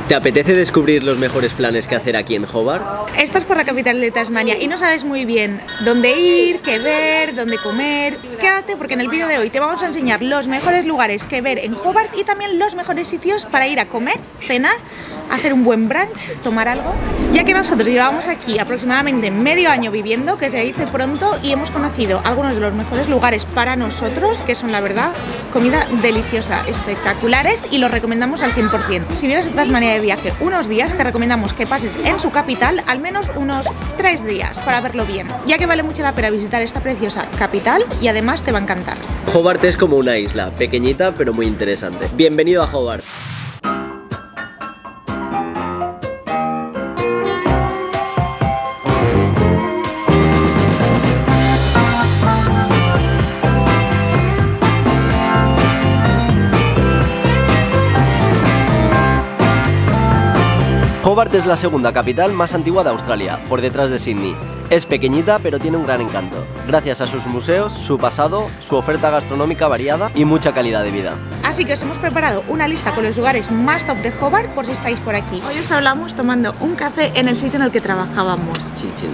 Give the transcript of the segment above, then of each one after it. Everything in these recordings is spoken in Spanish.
¿Te apetece descubrir los mejores planes que hacer aquí en Hobart? Estás por la capital de Tasmania y no sabes muy bien dónde ir, qué ver, dónde comer. Quédate porque en el vídeo de hoy te vamos a enseñar los mejores lugares que ver en Hobart y también los mejores sitios para ir a comer, cenar, hacer un buen brunch, tomar algo. Ya que nosotros llevamos aquí aproximadamente medio año viviendo, que se dice pronto, y hemos conocido algunos de los mejores lugares para nosotros, que son la verdad comida deliciosa, espectaculares, y los recomendamos al 100%. Si vienes a Tasmania de viaje unos días, te recomendamos que pases en su capital al menos unos 3 días para verlo bien, ya que vale mucho la pena visitar esta preciosa capital y además te va a encantar. Hobart es como una isla, pequeñita pero muy interesante. Bienvenido a Hobart. Hobart es la segunda capital más antigua de Australia, por detrás de Sydney. Es pequeñita pero tiene un gran encanto, gracias a sus museos, su pasado, su oferta gastronómica variada y mucha calidad de vida. Así que os hemos preparado una lista con los lugares más top de Hobart por si estáis por aquí. Hoy os hablamos tomando un café en el sitio en el que trabajábamos. Chin, chin.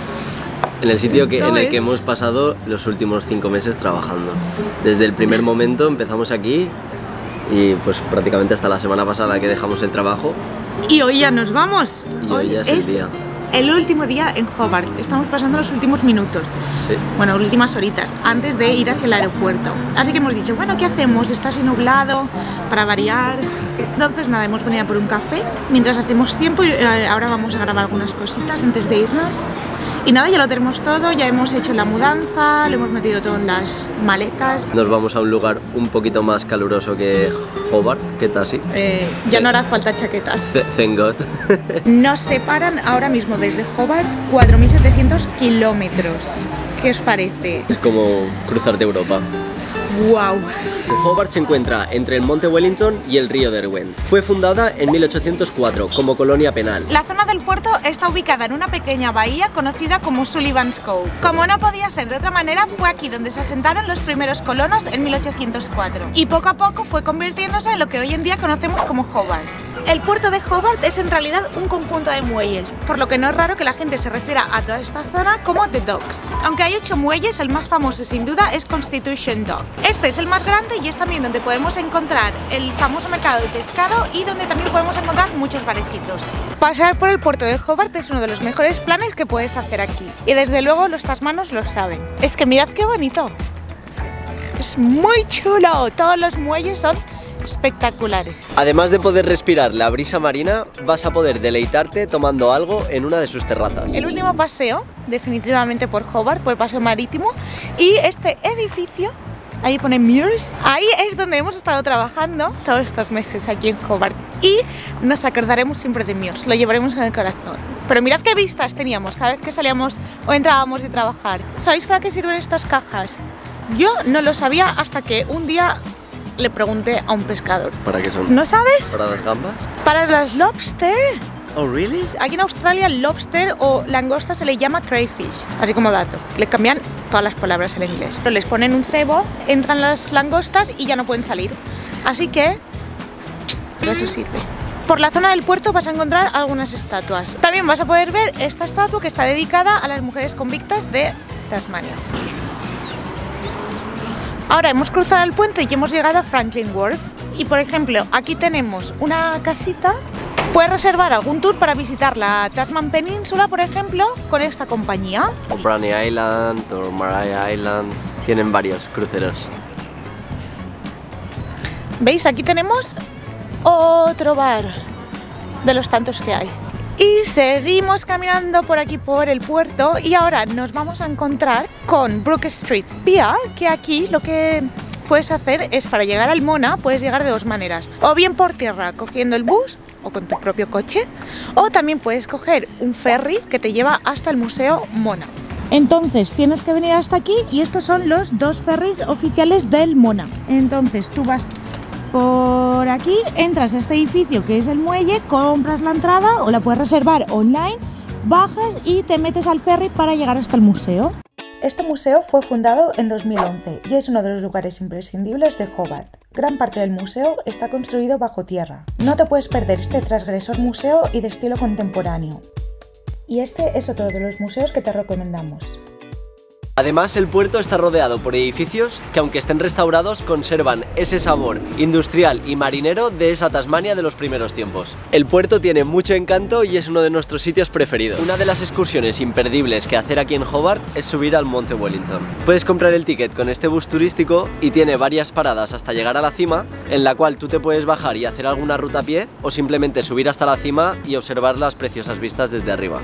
En el sitio en el que hemos pasado los últimos 5 meses trabajando. Desde el primer momento empezamos aquí y pues prácticamente hasta la semana pasada que dejamos el trabajo. Y hoy ya nos vamos. Y hoy ya es el día. El último día en Hobart. Estamos pasando los últimos minutos. Sí. Bueno, últimas horitas antes de ir hacia el aeropuerto. Así que hemos dicho, bueno, ¿qué hacemos? Está así nublado, para variar. Entonces nada, hemos venido por un café mientras hacemos tiempo y ahora vamos a grabar algunas cositas antes de irnos. Y nada, ya lo tenemos todo, ya hemos hecho la mudanza, lo hemos metido todo en las maletas. Nos vamos a un lugar un poquito más caluroso que Hobart, que Tassie. Ya no hará falta chaquetas. Thank God. Nos separan ahora mismo desde Hobart 4.700 kilómetros. ¿Qué os parece? Es como cruzar de Europa. ¡Wow! Hobart se encuentra entre el Monte Wellington y el río Derwent. Fue fundada en 1804 como colonia penal. La zona del puerto está ubicada en una pequeña bahía conocida como Sullivan's Cove. Como no podía ser de otra manera, fue aquí donde se asentaron los primeros colonos en 1804. Y poco a poco fue convirtiéndose en lo que hoy en día conocemos como Hobart. El puerto de Hobart es en realidad un conjunto de muelles, por lo que no es raro que la gente se refiera a toda esta zona como The Docks. Aunque hay 8 muelles, el más famoso sin duda es Constitution Dock. Este es el más grande y es también donde podemos encontrar el famoso mercado de pescado y donde también podemos encontrar muchos barecitos. Pasear por el puerto de Hobart es uno de los mejores planes que puedes hacer aquí. Y desde luego los tasmanos lo saben. Es que mirad qué bonito. Es muy chulo. Todos los muelles son espectaculares. Además de poder respirar la brisa marina, vas a poder deleitarte tomando algo en una de sus terrazas. El último paseo, definitivamente por Hobart, por el paseo marítimo, y este edificio, ahí pone Mears, ahí es donde hemos estado trabajando todos estos meses aquí en Hobart y nos acordaremos siempre de Mears, lo llevaremos en el corazón. Pero mirad qué vistas teníamos cada vez que salíamos o entrábamos de trabajar. ¿Sabéis para qué sirven estas cajas? Yo no lo sabía hasta que un día le pregunté a un pescador. ¿Para qué son? ¿No sabes? ¿Para las gambas? Para las lobster. Oh, really? Aquí en Australia lobster o langosta se le llama crayfish, así como dato. Le cambian todas las palabras en inglés. Pero les ponen un cebo, entran las langostas y ya no pueden salir. Así que para eso sirve. Por la zona del puerto vas a encontrar algunas estatuas. También vas a poder ver esta estatua que está dedicada a las mujeres convictas de Tasmania. Ahora hemos cruzado el puente y hemos llegado a Franklin Wharf. Y por ejemplo, aquí tenemos una casita. Puedes reservar algún tour para visitar la Tasman Península, por ejemplo, con esta compañía. O Bruny Island o Maria Island. Tienen varios cruceros. ¿Veis? Aquí tenemos otro bar de los tantos que hay. Y seguimos caminando por aquí por el puerto y ahora nos vamos a encontrar con Brook Street Pier, que aquí lo que puedes hacer es, para llegar al Mona, puedes llegar de 2 maneras. O bien por tierra, cogiendo el bus o con tu propio coche, o también puedes coger un ferry que te lleva hasta el Museo Mona. Entonces tienes que venir hasta aquí y estos son los 2 ferries oficiales del Mona. Entonces tú vas por aquí, entras a este edificio que es el muelle, compras la entrada o la puedes reservar online, bajas y te metes al ferry para llegar hasta el museo. Este museo fue fundado en 2011 y es uno de los lugares imprescindibles de Hobart. Gran parte del museo está construido bajo tierra. No te puedes perder este transgresor museo y de estilo contemporáneo. Y este es otro de los museos que te recomendamos. Además, el puerto está rodeado por edificios que, aunque estén restaurados, conservan ese sabor industrial y marinero de esa Tasmania de los primeros tiempos. El puerto tiene mucho encanto y es uno de nuestros sitios preferidos. Una de las excursiones imperdibles que hacer aquí en Hobart es subir al Monte Wellington. Puedes comprar el ticket con este bus turístico y tiene varias paradas hasta llegar a la cima, en la cual tú te puedes bajar y hacer alguna ruta a pie o simplemente subir hasta la cima y observar las preciosas vistas desde arriba.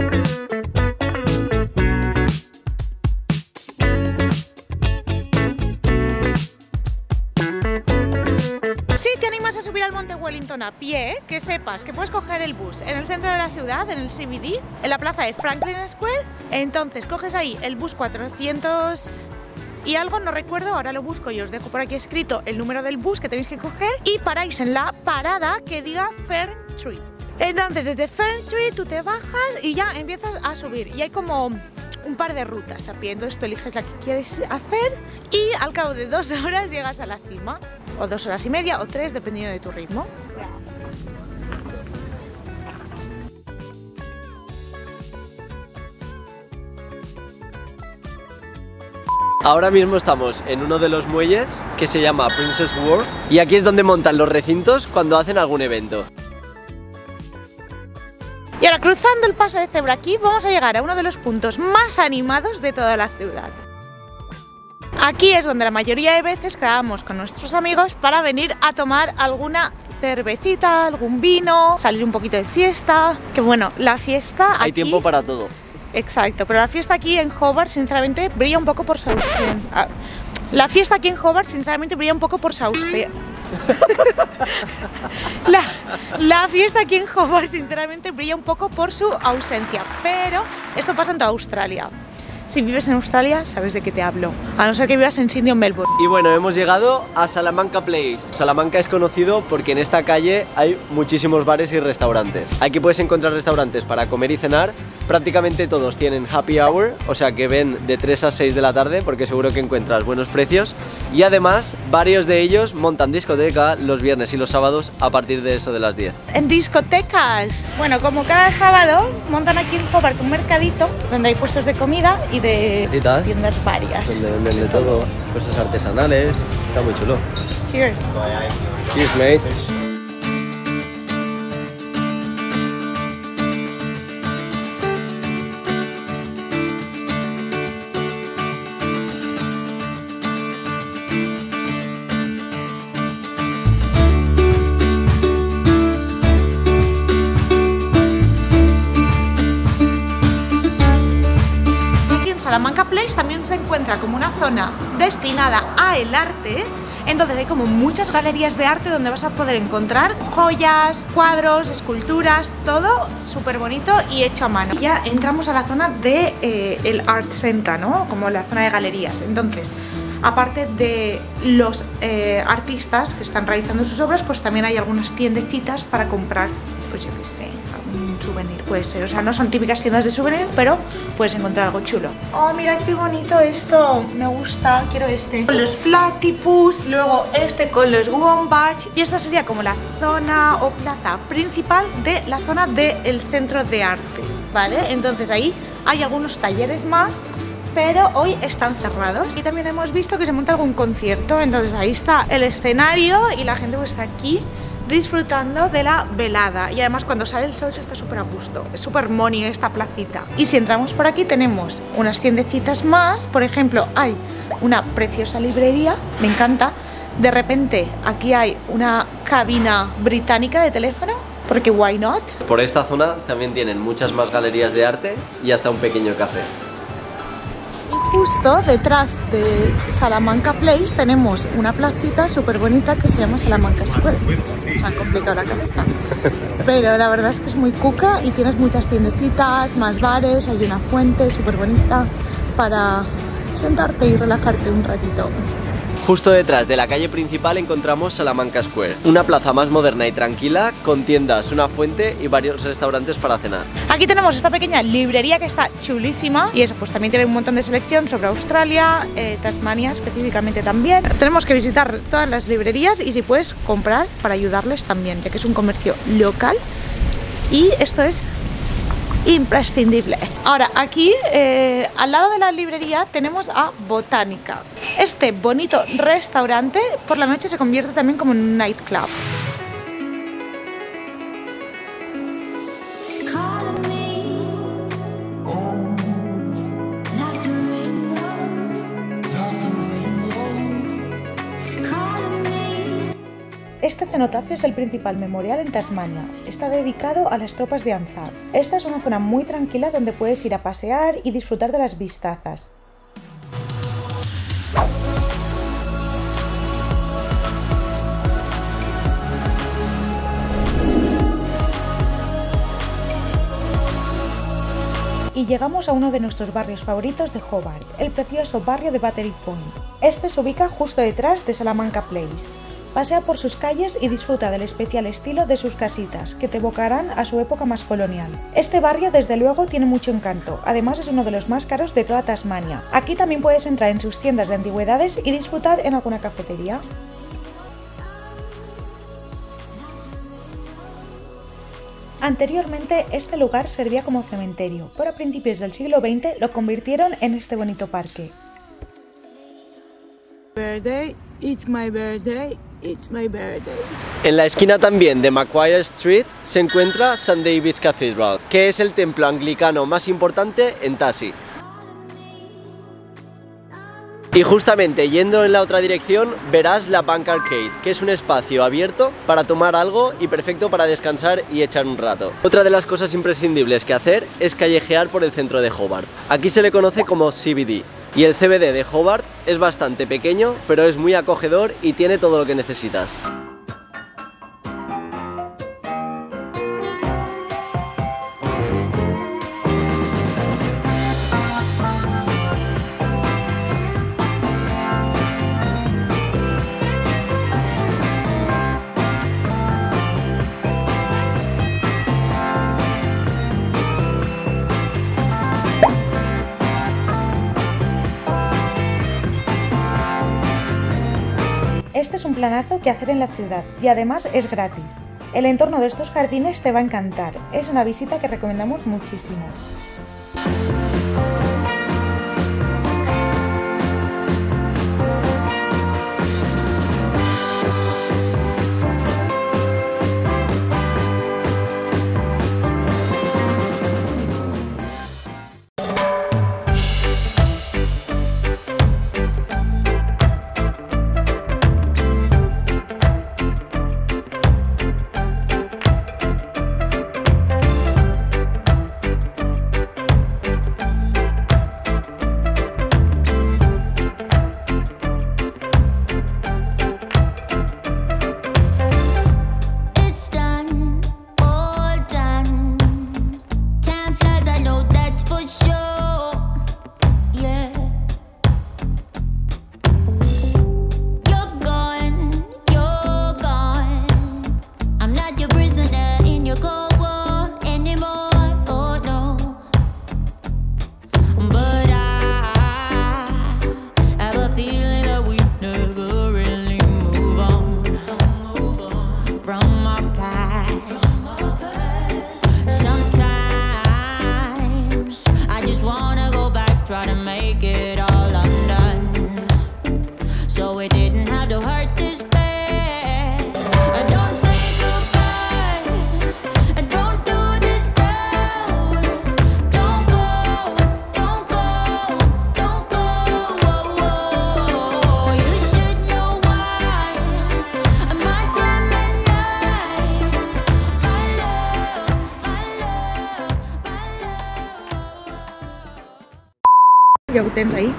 Si te animas a subir al Monte Wellington a pie, que sepas que puedes coger el bus en el centro de la ciudad, en el CBD, en la plaza de Franklin Square. Entonces coges ahí el bus 400 y algo, no recuerdo, ahora lo busco y os dejo por aquí escrito el número del bus que tenéis que coger y paráis en la parada que diga Fern Tree. Entonces desde Fern Tree tú te bajas y ya empiezas a subir y hay como un par de rutas a pie, entonces tú eliges la que quieres hacer y al cabo de 2 horas llegas a la cima, o 2 horas y media o 3 dependiendo de tu ritmo. Ahora mismo estamos en uno de los muelles que se llama Princess Wharf y aquí es donde montan los recintos cuando hacen algún evento. Y ahora, cruzando el paso de cebra aquí, vamos a llegar a uno de los puntos más animados de toda la ciudad. Aquí es donde la mayoría de veces quedábamos con nuestros amigos para venir a tomar alguna cervecita, algún vino, salir un poquito de fiesta. Que bueno, la fiesta aquí... Hay tiempo para todo. Exacto, pero la fiesta aquí en Hobart, sinceramente, brilla un poco por su ausencia. La fiesta aquí en Hobart, sinceramente, brilla un poco por su ausencia. La fiesta aquí en Hobart, sinceramente, brilla un poco por su ausencia, pero esto pasa en toda Australia. Si vives en Australia, sabes de qué te hablo, a no ser que vivas en Sydney o Melbourne. Y bueno, hemos llegado a Salamanca Place. Salamanca es conocido porque en esta calle hay muchísimos bares y restaurantes. Aquí puedes encontrar restaurantes para comer y cenar. Prácticamente todos tienen happy hour, o sea que ven de 3 a 6 de la tarde porque seguro que encuentras buenos precios. Y además, varios de ellos montan discoteca los viernes y los sábados a partir de eso de las 10. En discotecas, bueno, como cada sábado, montan aquí en Hobart un mercadito donde hay puestos de comida y de tiendas varias. Donde venden de todo, cosas artesanales, está muy chulo. Cheers. Cheers, mate. Salamanca Place también se encuentra como una zona destinada a el arte, entonces hay como muchas galerías de arte donde vas a poder encontrar joyas, cuadros, esculturas, todo súper bonito y hecho a mano. Y ya entramos a la zona de el Art Center, ¿no? Como la zona de galerías. Entonces, aparte de los artistas que están realizando sus obras, pues también hay algunas tiendecitas para comprar, pues yo qué sé, algún souvenir puede ser. O sea, no son típicas tiendas de souvenir, pero puedes encontrar algo chulo. Oh, mira qué bonito esto, me gusta, quiero este. Con los platypus, luego este con los wombats. Y esta sería como la zona o plaza principal de la zona del centro de arte, ¿vale? Entonces ahí hay algunos talleres más, pero hoy están cerrados. Y también hemos visto que se monta algún concierto, entonces ahí está el escenario y la gente pues está aquí disfrutando de la velada. Y además cuando sale el sol se está súper a gusto, es súper money esta placita. Y si entramos por aquí tenemos unas tiendecitas más, por ejemplo hay una preciosa librería, me encanta. De repente aquí hay una cabina británica de teléfono, porque why not. Por esta zona también tienen muchas más galerías de arte y hasta un pequeño café. Y justo detrás de Salamanca Place tenemos una placita súper bonita que se llama Salamanca Square. Se han complicado la cabeza. Pero la verdad es que es muy cuca y tienes muchas tiendecitas, más bares, hay una fuente súper bonita para sentarte y relajarte un ratito. Justo detrás de la calle principal encontramos Salamanca Square, una plaza más moderna y tranquila, con tiendas, una fuente y varios restaurantes para cenar. Aquí tenemos esta pequeña librería que está chulísima y eso, pues también tiene un montón de selección sobre Australia, Tasmania específicamente también. Tenemos que visitar todas las librerías y si puedes comprar para ayudarles también, ya que es un comercio local y esto es imprescindible. Ahora aquí al lado de la librería tenemos a Botánica. Este bonito restaurante por la noche se convierte también como en un nightclub. Este cenotafio es el principal memorial en Tasmania. Está dedicado a las tropas de Anzac. Esta es una zona muy tranquila donde puedes ir a pasear y disfrutar de las vistazas. Y llegamos a uno de nuestros barrios favoritos de Hobart, el precioso barrio de Battery Point. Este se ubica justo detrás de Salamanca Place. Pasea por sus calles y disfruta del especial estilo de sus casitas, que te evocarán a su época más colonial. Este barrio desde luego tiene mucho encanto, además es uno de los más caros de toda Tasmania. Aquí también puedes entrar en sus tiendas de antigüedades y disfrutar en alguna cafetería. Anteriormente este lugar servía como cementerio, pero a principios del siglo XX lo convirtieron en este bonito parque. Birthday, it's my birthday, it's my birthday. En la esquina también de Macquarie Street se encuentra St. David's Cathedral, que es el templo anglicano más importante en Tassie. Y justamente yendo en la otra dirección verás la Bank Arcade, que es un espacio abierto para tomar algo y perfecto para descansar y echar un rato. Otra de las cosas imprescindibles que hacer es callejear por el centro de Hobart. Aquí se le conoce como CBD. Y el CBD de Hobart es bastante pequeño, pero es muy acogedor y tiene todo lo que necesitas. Este es un planazo que hacer en la ciudad y además es gratis. El entorno de estos jardines te va a encantar, es una visita que recomendamos muchísimo. ¿Qué tens ahí?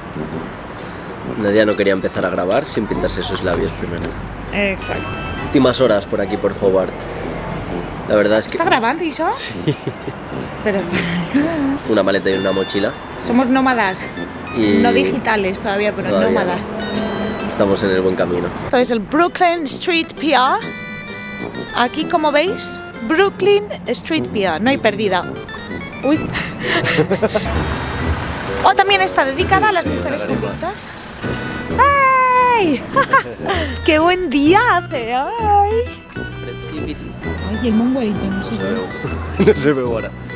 Nadia no quería empezar a grabar sin pintarse sus labios primero. Exacto. Últimas horas por aquí por Hobart. La verdad es que... ¿Está grabando eso? Sí. Pero Una maleta y una mochila. somos nómadas. Y No digitales todavía, pero todavía nómadas. no. estamos en el buen camino. Esto es el Brooklyn Street Pier. Aquí, como veis, Brooklyn Street Pier, no hay pérdida. Uy. O también está dedicada a las mujeres convictas. ¡Ay! ¡Qué buen día hace! ¡Ay! Ay, el monguelito no se ve. No se ve ahora.